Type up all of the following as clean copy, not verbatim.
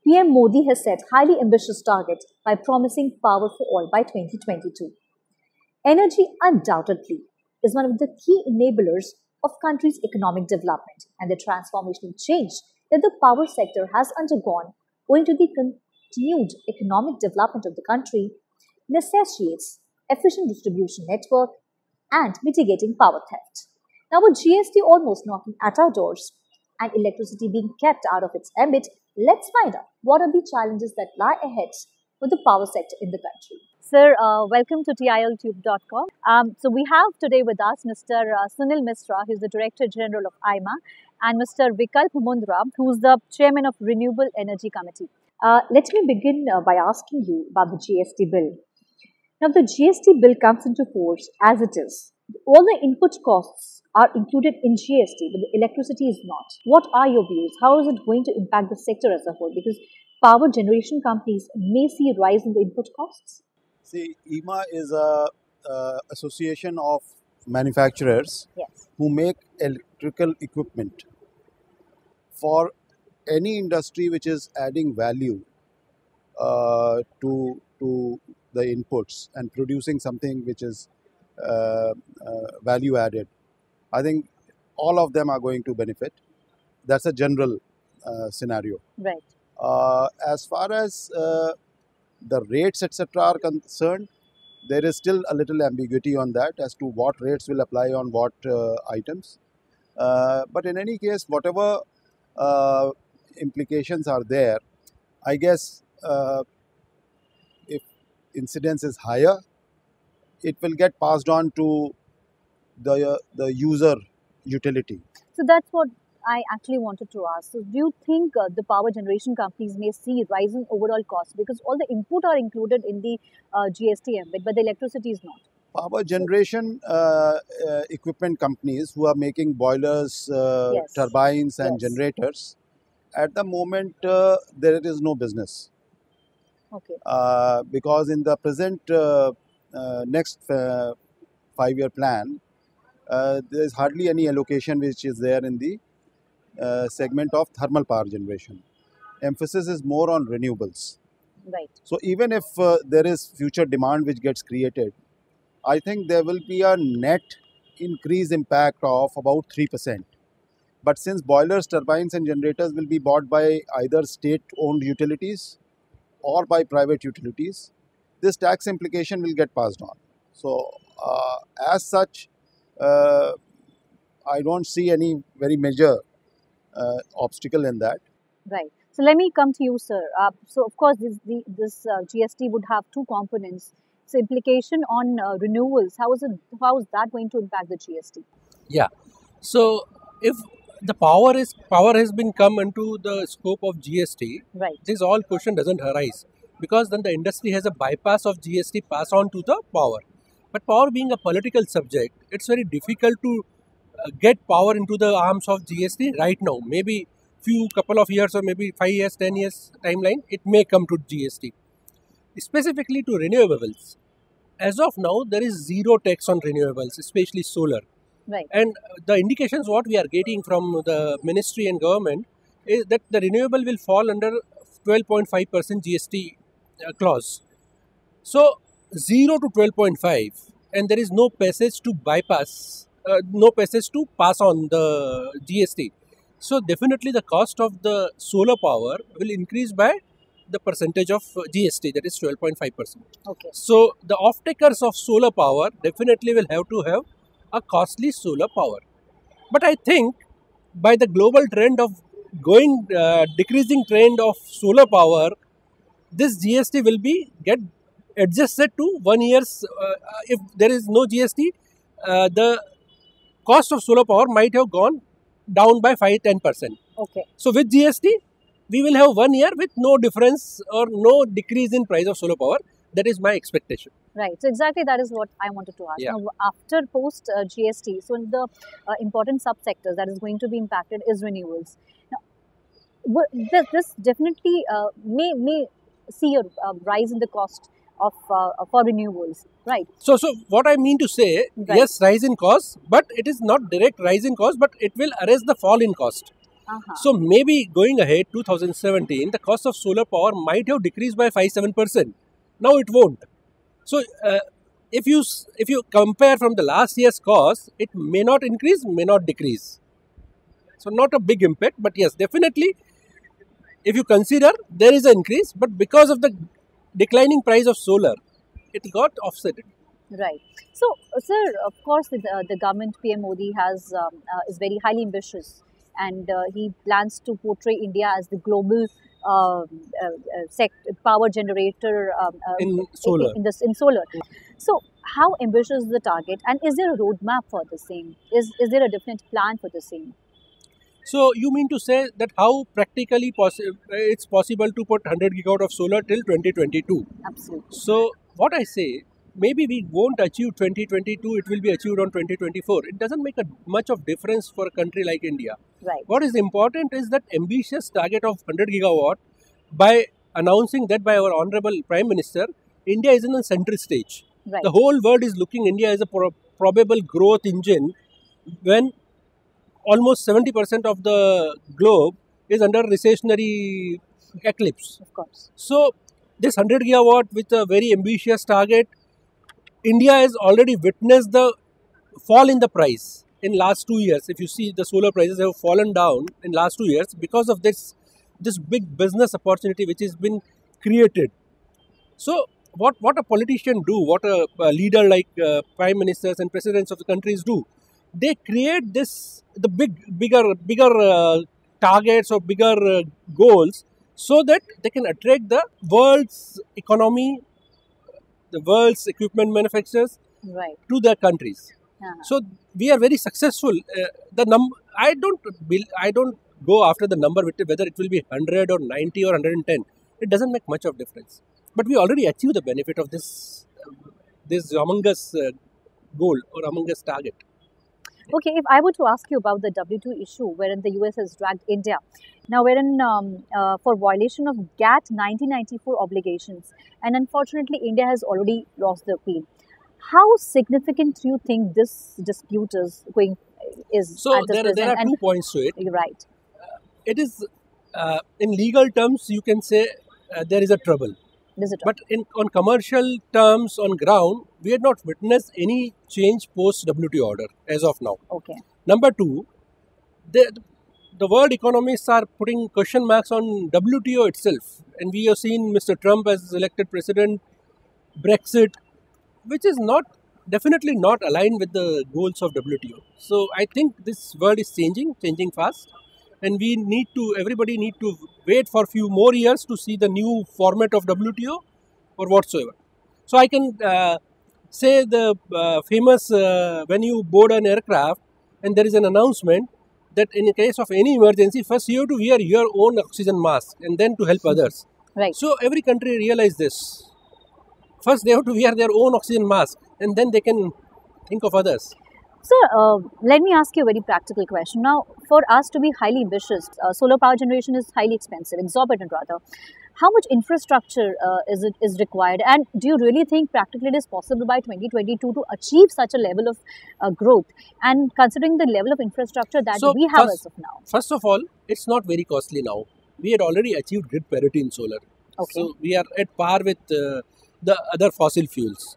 PM Modi has set highly ambitious target by promising power for all by 2022. Energy undoubtedly is one of the key enablers of country's economic development, and the transformational change that the power sector has undergone owing to the continued economic development of the country necessitates efficient distribution network and mitigating power theft. Now, with GST almost knocking at our doors and electricity being kept out of its ambit, let's find out what are the challenges that lie ahead for the power sector in the country. Sir, welcome to TILTube.com. So we have today with us Mr. Sunil Misra, who is the Director General of IMA, and Mr. Vikalp Mundra, who is the Chairman of Renewable Energy Committee. Let me begin by asking you about the GST bill. Now, the GST bill comes into force as it is. All the input costs are included in GST, but the electricity is not. What are your views? How is it going to impact the sector as a whole? Because power generation companies may see a rise in the input costs. See, IMA is a association of manufacturers who make electrical equipment for any industry which is adding value to the inputs and producing something which is value added. I think all of them are going to benefit. That's a general scenario. Right. As far as the rates, etc., are concerned, there is still a little ambiguity on that as to what rates will apply on what items. But in any case, whatever implications are there, I guess if incidence is higher, it will get passed on to the user utility. So that's what I actually wanted to ask. So do you think the power generation companies may see rising overall costs because all the input are included in the GST ambit, but the electricity is not? Power generation equipment companies who are making boilers, turbines and generators, at the moment there is no business. Okay. Because in the present next 5-year plan, there is hardly any allocation which is there in the segment of thermal power generation. Emphasis is more on renewables. Right. So even if there is future demand which gets created, I think there will be a net increase impact of about 3%. But since boilers, turbines and generators will be bought by either state-owned utilities or by private utilities, this tax implication will get passed on. So as such, I don't see any very major obstacle in that. Right. So let me come to you, sir. So of course, this GST would have two components. So implication on renewables. How is that going to impact the GST? Yeah. So if the power has been come into the scope of GST, right, this all question doesn't arise because then the industry has a bypass of GST pass on to the power. But power being a political subject, it's very difficult to get power into the arms of GST right now. Maybe couple of years or maybe 5 years, 10 years timeline, it may come to GST. Specifically to renewables, as of now, there is zero tax on renewables, especially solar. Right. And the indications what we are getting from the ministry and government is that the renewable will fall under 12.5% GST clause. So 0 to 12.5, and there is no passage to bypass, no passage to pass on the GST. So definitely the cost of the solar power will increase by the percentage of GST, that is 12.5%. Okay. So the off-takers of solar power definitely will have to have a costly solar power. But I think by the global trend of decreasing trend of solar power, this GST will get adjusted to 1 year's. If there is no GST, the cost of solar power might have gone down by 5-10%. Okay. So with GST, we will have 1 year with no difference or no decrease in price of solar power. That is my expectation. Right. So exactly that is what I wanted to ask. Yeah. Now, after post GST, so in the important subsectors that is going to be impacted is renewables. Now, this definitely may see a rise in the cost of for renewables, right? So what I mean to say, right, yes, rise in cost, but it is not direct rise in cost, but it will arrest the fall in cost. So maybe going ahead 2017, the cost of solar power might have decreased by 5-7%. Now it won't. So if you compare from the last year's cost, it may not increase, may not decrease. So not a big impact, but yes, definitely, if you consider there is an increase, but because of the declining price of solar, it got offset. Right. So, sir, of course, the government PM Modi is very highly ambitious, and he plans to portray India as the global power generator In solar. in solar. So, how ambitious is the target, and is there a roadmap for the same? Is there a definite plan for the same? So you mean to say that how practically it's possible to put 100 gigawatt of solar till 2022? Absolutely. So what I say, maybe we won't achieve 2022, it will be achieved on 2024. It doesn't make much of difference for a country like India. Right. What is important is that ambitious target of 100 gigawatt. By announcing that by our Honorable Prime Minister, India is in a central stage. Right. The whole world is looking India as a probable growth engine when almost 70% of the globe is under recessionary eclipse. Of course. So this 100 gigawatt with a very ambitious target, India has already witnessed the fall in the price in last 2 years. If you see, the solar prices have fallen down in last 2 years because of this big business opportunity which has been created. So what a politician do, what a leader like prime ministers and presidents of the countries do, they create the bigger targets or bigger goals so that they can attract the world's economy, the world's equipment manufacturers, right, to their countries. So we are very successful. I don't go after the number whether it will be 100 or 90 or 110. It doesn't make much of difference. But we already achieved the benefit of this humongous goal or humongous target. Okay, if I were to ask you about the W2 issue wherein the US has dragged India, now wherein for violation of GATT 1994 obligations, and unfortunately India has already lost the appeal. How significant do you think this dispute is So there are 2 points to it. Right. It is, in legal terms, you can say there is a trouble. But on commercial terms, on ground, we had not witnessed any change post WTO order as of now. Okay. Number 2, the world economists are putting question marks on WTO itself. And we have seen Mr. Trump as elected president, Brexit, which is definitely not aligned with the goals of WTO. So I think this world is changing fast. And everybody need to wait for a few more years to see the new format of WTO or whatsoever. So I can say the famous when you board an aircraft and there is an announcement that in case of any emergency, first you have to wear your own oxygen mask and then to help others. Right. So every country realize this. First they have to wear their own oxygen mask and then they can think of others. Sir, let me ask you a very practical question. Now, for us to be highly ambitious, solar power generation is highly expensive, exorbitant rather. How much infrastructure is required? And do you really think practically it is possible by 2022 to achieve such a level of growth? And considering the level of infrastructure that we have as of now? First of all, it's not very costly now. We had already achieved grid parity in solar. Okay. So we are at par with the other fossil fuels.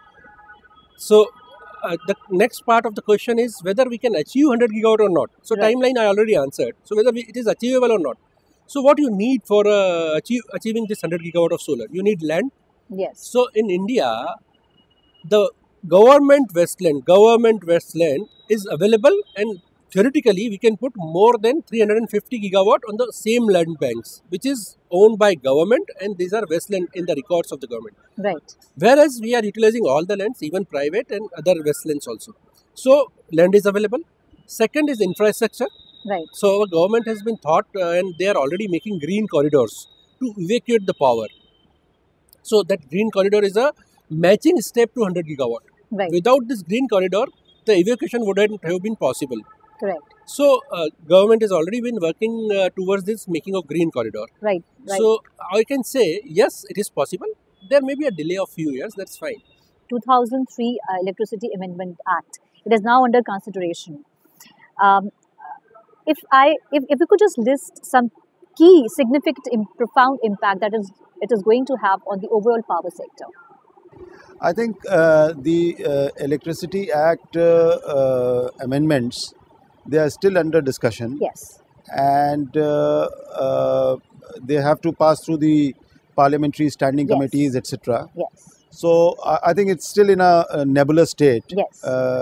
So the next part of the question is whether we can achieve 100 gigawatt or not. So right. Timeline I already answered. So whether it is achievable or not. So what you need for achieving this 100 gigawatt of solar? You need land. Yes. So in India, the government wasteland is available, and theoretically we can put more than 350 gigawatt on the same land banks, which is owned by government, and these are wasteland in the records of the government. Right. Whereas we are utilizing all the lands, even private and other wastelands also. So land is available. Second is infrastructure. Right. So our government has been thought and they are already making green corridors to evacuate the power. So that green corridor is a matching step to 100 gigawatt. Right. Without this green corridor, the evacuation wouldn't have been possible. Correct. So government has already been working towards this making of green corridor. Right. Right. So I can say, yes, it is possible. There may be a delay of few years, that's fine. 2003 Electricity Amendment Act. It is now under consideration. if we could just list some key, significant, profound impact that it is going to have on the overall power sector. I think the Electricity Act amendments, they are still under discussion, Yes. and they have to pass through the parliamentary standing Yes. committees, etc. Yes. So I think it's still in a nebulous state. Yes.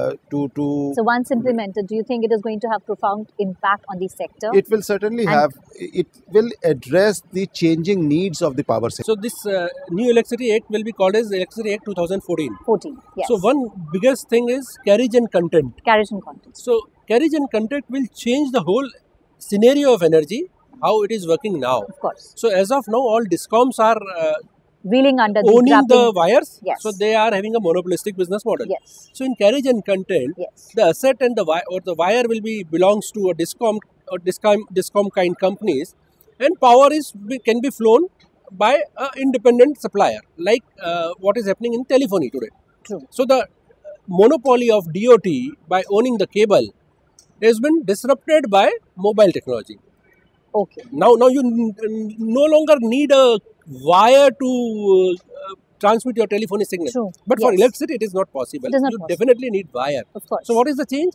To So once implemented, do you think it is going to have profound impact on the sector? it will certainly have. It will address the changing needs of the power sector. So this new Electricity Act will be called as Electricity Act 2014. 14. Yes. So one biggest thing is carriage and content. Carriage and content. So carriage and content will change the whole scenario of energy, how it is working now. Of course. So as of now, all discoms are Reeling under owning the grappling. wires. Yes. So they are having a monopolistic business model. Yes. So in carriage and content, Yes. the asset and the wire will be belongs to a discom or discom kind companies, and power can be flown by an independent supplier, like what is happening in telephony today. True. So the monopoly of DOT by owning the cable has been disrupted by mobile technology. Okay. Now you no longer need a wire to transmit your telephonic signal. True. But for Yes. electricity, it is not possible. It is not You possible. definitely need wire. Of course. So what is the change?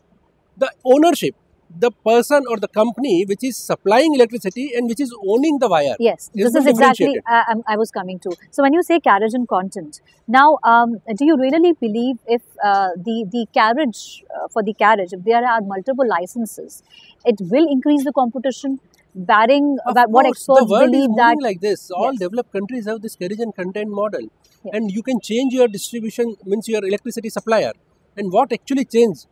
The ownership, the person or the company which is supplying electricity and which is owning the wire. Yes, is this is been exactly differentiated. I was coming to. So when you say carriage and content, now do you really believe if the carriage for the carriage, if there are multiple licenses, it will increase the competition? Barring Of what course, experts the world believe is that moving like this. All Yes. developed countries have this carriage and content model, Yes. and you can change your distribution, means your electricity supplier. And what actually changed?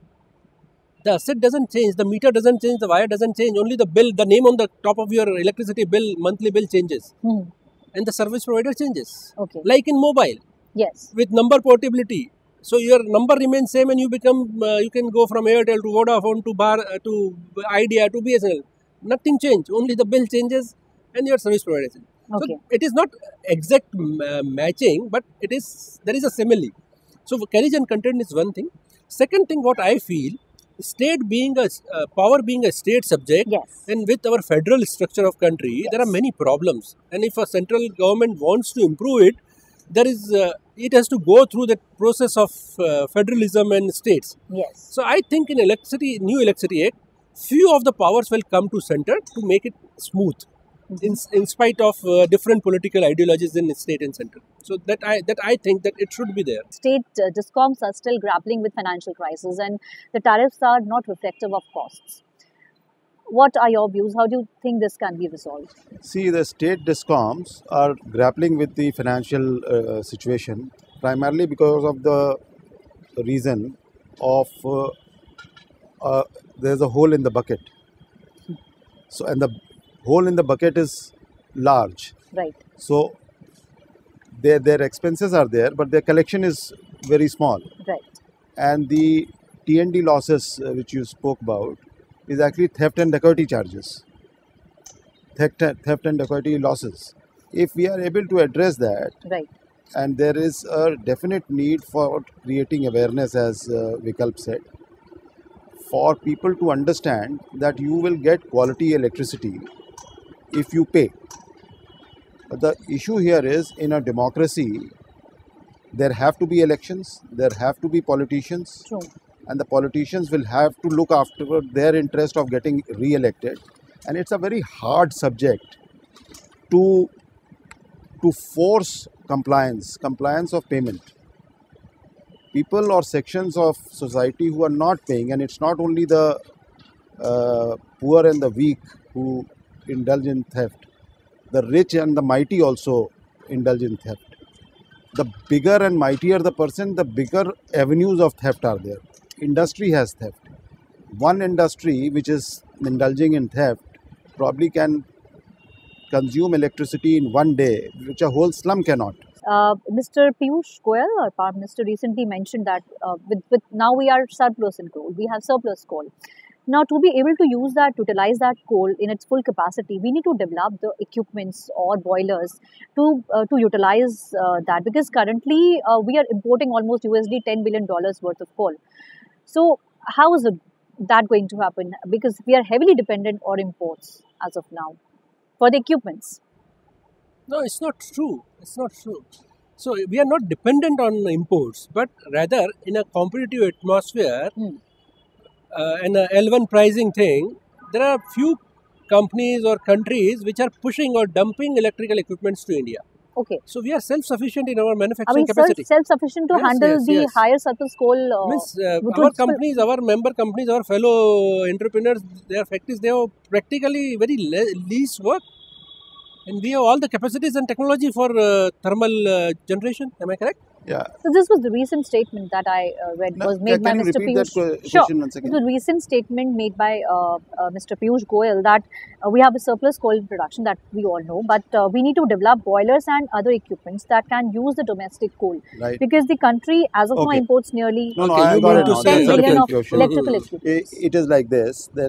The asset doesn't change, the meter doesn't change, the wire doesn't change. Only the bill, the name on the top of your electricity bill, monthly bill changes, Hmm. and the service provider changes. Okay. Like in mobile, Yes. with number portability. So your number remains same, and you you can go from Airtel to Vodafone to Idea to BSNL. Nothing changed. Only the bill changes and your service provider changes. Okay. So it is not exact matching, but there is a simile. So carriage and content is one thing. Second thing, what I feel, state being power being a state subject, Yes. and with our federal structure of country, there are Yes. many problems. And if a central government wants to improve it, there is it has to go through the process of federalism and states. Yes. So I think in new electricity act, few of the powers will come to center to make it smooth, in spite of different political ideologies in state and center. So that I think that it should be there. State discoms are still grappling with financial crisis, and the tariffs are not reflective of costs. What are your views? How do you think this can be resolved? See, the state discoms are grappling with the financial situation primarily because of the reason of there's a hole in the bucket. So, and the hole in the bucket is large. Right. So, their expenses are there, but their collection is very small. Right. And the T&D losses which you spoke about is actually theft and dacoity charges. Theft and dacoity losses. If we are able to address that, Right. and there is a definite need for creating awareness, as Vikalp said, for people to understand that you will get quality electricity if you pay. But the issue here is, in a democracy, there have to be elections, there have to be politicians, True. and the politicians will have to look after their interest of getting re-elected. And it's a very hard subject to force compliance of payment. People or sections of society who are not paying, and it's not only the poor and the weak who indulge in theft. The rich and the mighty also indulge in theft. The bigger and mightier the person, the bigger avenues of theft are there. Industry has theft. One industry which is indulging in theft probably can consume electricity in one day, which a whole slum cannot. Mr. Piyush Goyal, our Power Minister, recently mentioned that with now we are surplus in coal. We have surplus coal. Now, to be able to use that, utilize that coal in its full capacity, we need to develop the equipments or boilers to utilize that, because currently we are importing almost $10 billion worth of coal. So, how is it that going to happen? Because we are heavily dependent on imports as of now for the equipments. No, it's not true. It's not true. So we are not dependent on imports, but rather in a competitive atmosphere and a L1 pricing thing, there are few companies or countries which are pushing or dumping electrical equipments to India. Okay. So we are self-sufficient in our manufacturing capacity. Self-sufficient to handle the higher surplus coal. Means our companies, our member companies, our fellow entrepreneurs, their factories, they have practically very least work. And we have all the capacities and technology for thermal generation. Am I correct? Yeah. So this was the recent statement that I read was made by Mr. Piyush. Sure. This was a recent statement made by Mr. Piyush Goyal that we have a surplus coal in production that we all know, but we need to develop boilers and other equipments that can use the domestic coal. Right. Because the country as of now imports nearly 10 billion of electrical equipment. It is like this, that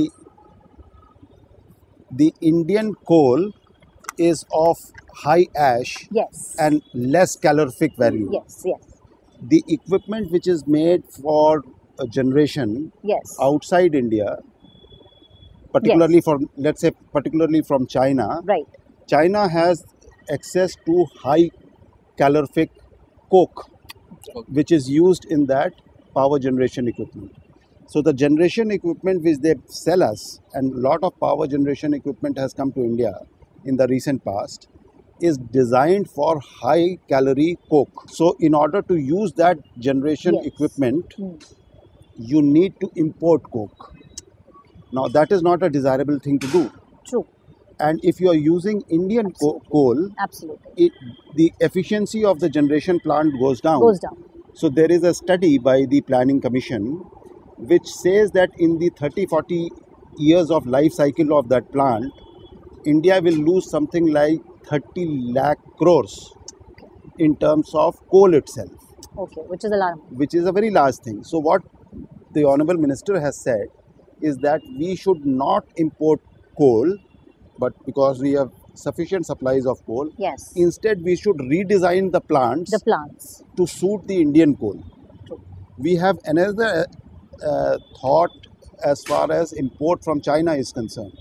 the Indian coal is of high ash and less calorific value. Yes. The equipment which is made for a generation outside India, particularly from, let's say, particularly from China, China has access to high calorific coke, which is used in that power generation equipment. So the generation equipment which they sell us, and a lot of power generation equipment has come to India in the recent past, is designed for high calorie coke. So in order to use that generation equipment, you need to import coke. Now that is not a desirable thing to do. True. And if you are using Indian coal, the efficiency of the generation plant goes down. So there is a study by the Planning Commission which says that in the 30-40 years of life cycle of that plant, India will lose something like 30 lakh crores in terms of coal itself. Okay, which is alarming. Which is a very large thing. So what the Honorable Minister has said is that we should not import coal, but because we have sufficient supplies of coal, instead we should redesign the plants to suit the Indian coal. True. We have another thought as far as import from China is concerned.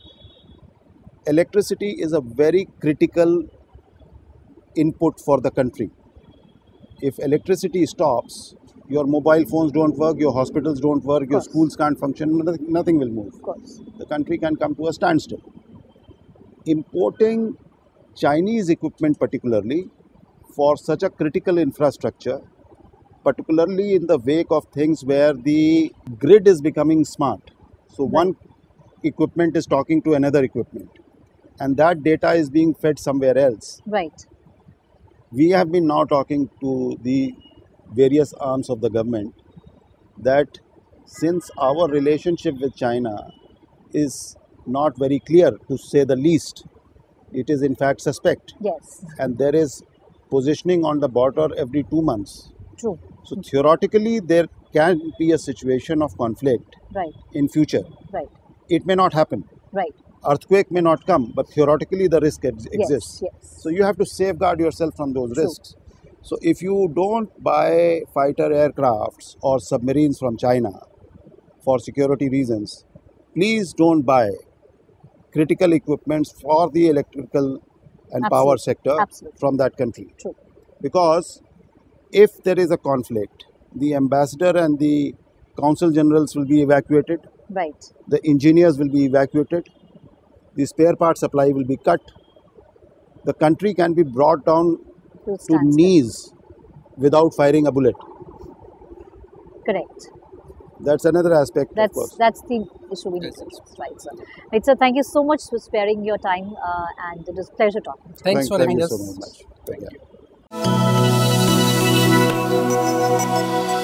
Electricity is a very critical input for the country. If electricity stops, your mobile phones don't work, your hospitals don't work, your schools can't function, nothing will move. Of course. The country can come to a standstill. Importing Chinese equipment particularly for such a critical infrastructure, particularly in the wake of things where the grid is becoming smart. So one equipment is talking to another equipment, and that data is being fed somewhere else. Right. We have been now talking to the various arms of the government that since our relationship with China is not very clear, to say the least, it is in fact suspect. Yes. And there is positioning on the border every 2 months. True. So theoretically, there can be a situation of conflict in future. Right. It may not happen. Right. Earthquake may not come, but theoretically the risk exists. Yes. So you have to safeguard yourself from those risks. So if you don't buy fighter aircrafts or submarines from China for security reasons, please don't buy critical equipments for the electrical and power sector from that country. True. Because if there is a conflict, the ambassador and the consul generals will be evacuated. Right. The engineers will be evacuated. The spare part supply will be cut. The country can be brought down to knees without firing a bullet. Correct. That's another aspect. That's the issue we need to discuss, right, sir? Right, sir. Thank you so much for sparing your time, and it was a pleasure talking. Thanks for having us. Thank you so much.